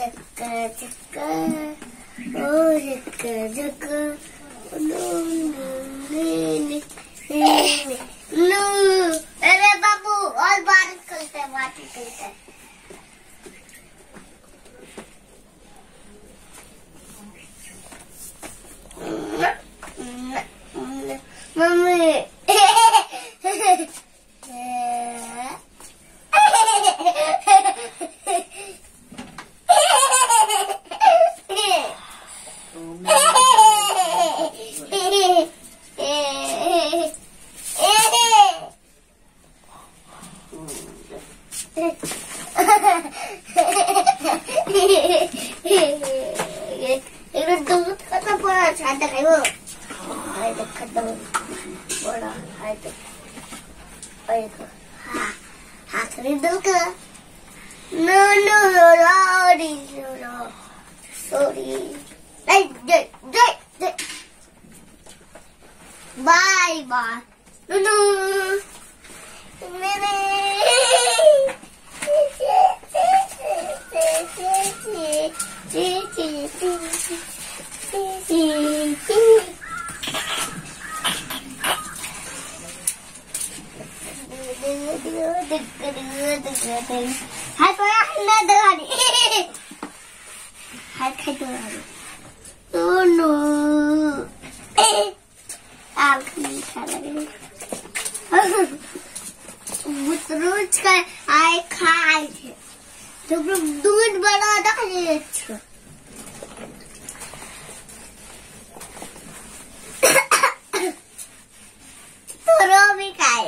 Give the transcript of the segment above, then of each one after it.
अरे बाबू और बारिश करते हैं, माटी करते हैं। मम्मी दूध खत्म पड़ा छाता खाइबो आए तो खत्म बड़ा आए तो हाँ खरीद का no no sorry bye bye no मेरे हाथ ना दगाड़ी हाथ खाई दगाड़ी ओह नो आग मीठा लगे रोज का आए खाए थे तो दूध बना दे अच्छा तो रो भी खाए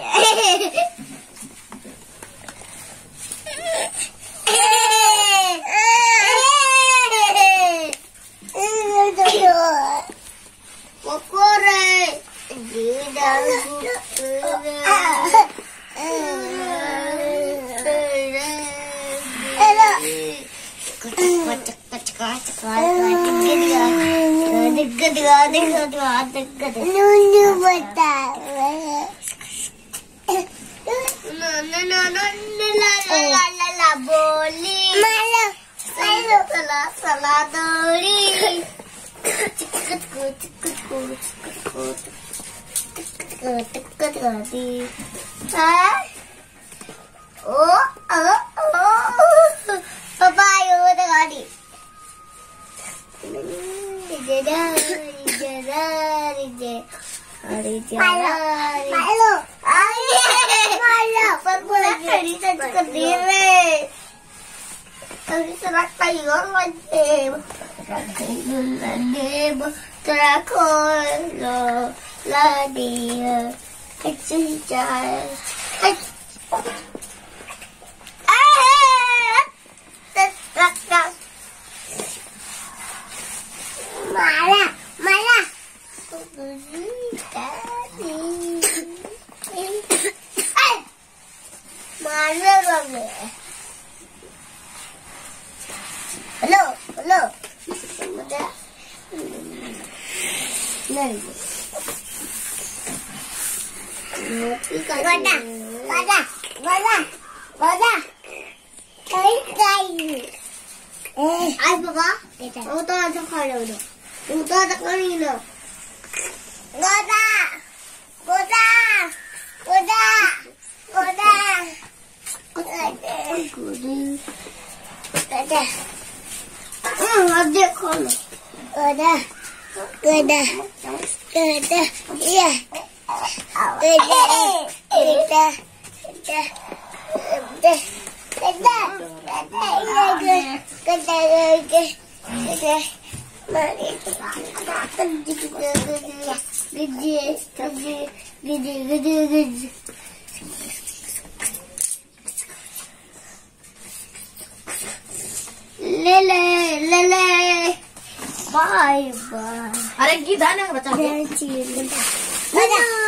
बाय बाय। अरे गीत है ना बच्चा।